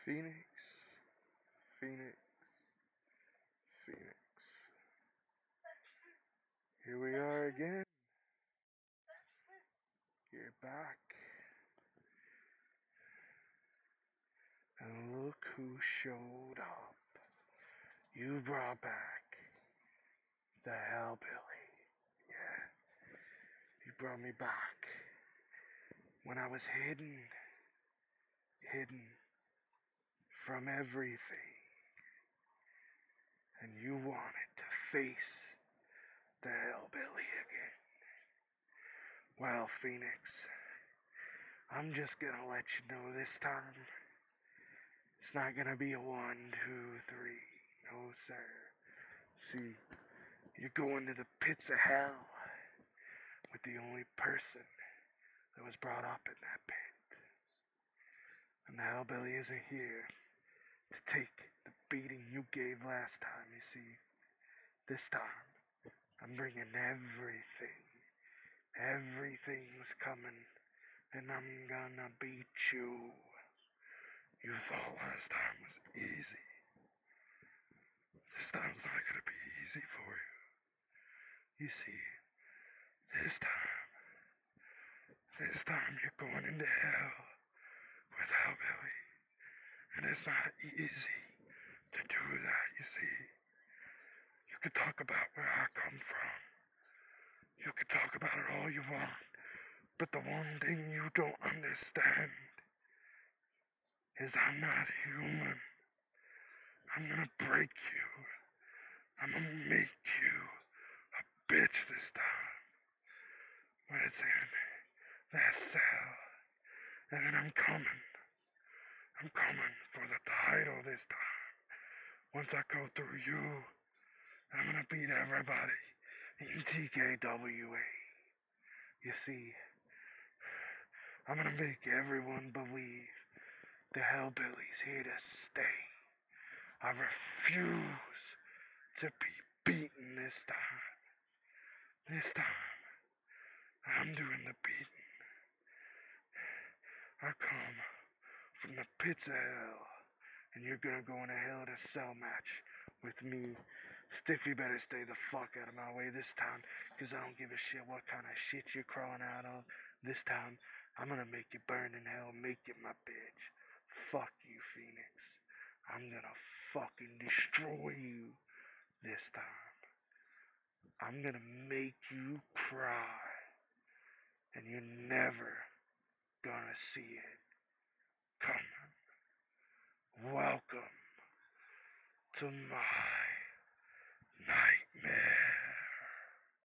Phoenix, Phoenix, Phoenix. Here we are again. You're back. And look who showed up. You brought back the Hellbilly. Yeah, you brought me back when I was hidden from everything. And you wanted to face the Hellbilly again. Well, Phoenix, I'm just gonna let you know this time, it's not gonna be a 1, 2, 3. No, sir. See, you're going to the pits of hell with the only person that was brought up in that pit. And the Hellbilly isn't here to take the beating you gave last time, you see. This time, I'm bringing everything. Everything's coming, and I'm gonna beat you. You thought last time was easy. This time's not gonna be easy for you. You see, this time you're going into hell with Hellbilly. And it's not easy to do that, you see. You can talk about where I come from. You can talk about it all you want. But the one thing you don't understand is I'm not human. I'm gonna break you. I'm gonna make you a bitch this time. When it's in that cell. And then I'm coming. I'm coming for the title this time. Once I go through you, I'm gonna beat everybody in TKWA. You see, I'm gonna make everyone believe the Hellbilly's here to stay. I refuse to be beaten this time. This time, I'm doing the beating. I come from the pits of hell, and you're gonna go in a Hell in a Cell match with me. Stiffy better stay the fuck out of my way this time, cause I don't give a shit what kind of shit you're crawling out of. This time, I'm gonna make you burn in hell, make you my bitch. Fuck you, Phoenix. I'm gonna fucking destroy you this time. I'm gonna make you cry, and you're never gonna see it coming. Welcome to my